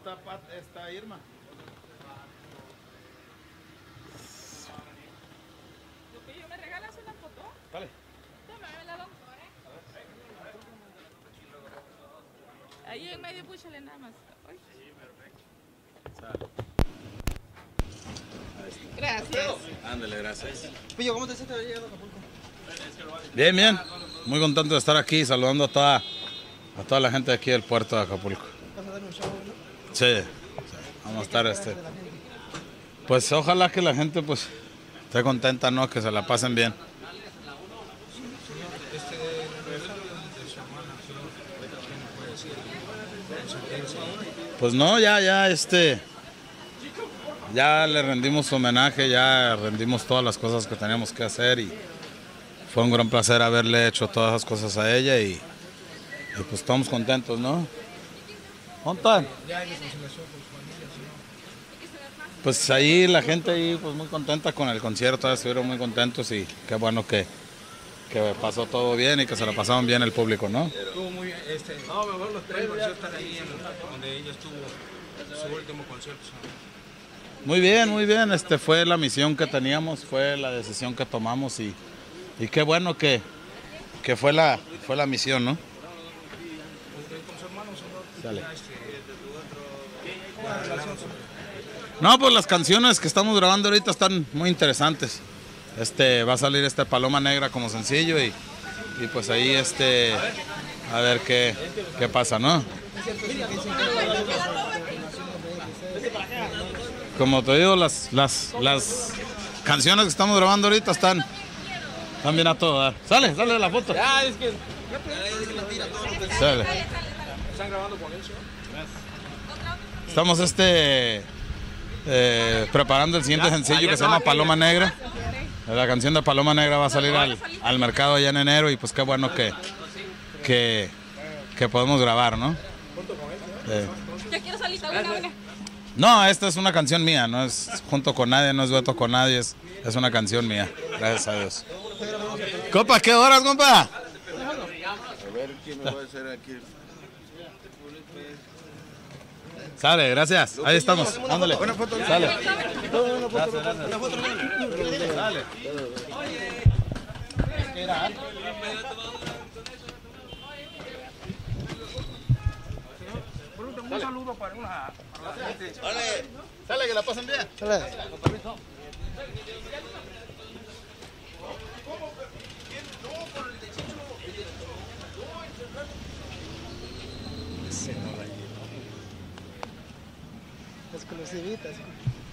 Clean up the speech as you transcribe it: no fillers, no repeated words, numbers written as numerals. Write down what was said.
está Irma? ¿Me regalas una foto? Dale. Tómame la doctora. Ahí en medio, púchale nada más. Ay. Gracias. Ándale, gracias. Pillo, ¿cómo te sientes llegando a Acapulco? Bien, bien. Muy contento de estar aquí, saludando a toda la gente de aquí del puerto de Acapulco. ¿Vas a dar un show, no? Sí. Vamos a estar pues ojalá que la gente pues esté contenta, ¿no? Que se la pasen bien. Pues no, ya le rendimos homenaje, ya rendimos todas las cosas que teníamos que hacer y fue un gran placer haberle hecho todas esas cosas a ella y pues estamos contentos, ¿no? ¿Dónde están? Pues ahí la gente ahí pues muy contenta con el concierto, estuvieron muy contentos y qué bueno que pasó todo bien y que se la pasaron bien el público, ¿no? Estuvo muy bien, no, mejor los tres conciertos están ahí donde ella estuvo su último concierto. Muy bien, fue la misión que teníamos, fue la decisión que tomamos y qué bueno que fue la misión, ¿no? Con su hermano, señor, Dale. ¿Una relación? No, pues las canciones que estamos grabando ahorita están muy interesantes. Va a salir Paloma Negra como sencillo y pues ahí a ver qué pasa, ¿no? Como te digo, las canciones que estamos grabando ahorita están bien a todo dar. Sale la foto. Ya, es que Sale. están grabando con eso. Estamos preparando el siguiente sencillo que se llama Paloma Negra. La canción de Paloma Negra va a salir al mercado ya en enero y pues qué bueno que podemos grabar, ¿no? Yo quiero salir una. No, esta es una canción mía, no es junto con nadie, no es dueto con nadie, es una canción mía, gracias a Dios. Compa, ¿qué horas, compa? A ver quién me va a hacer aquí. Sale, gracias, ahí estamos, ándale. Buena foto. Sale. Gracias. Dale. Un saludo para la gente. Sale, que la pasen bien. Sale. Exclusivitas.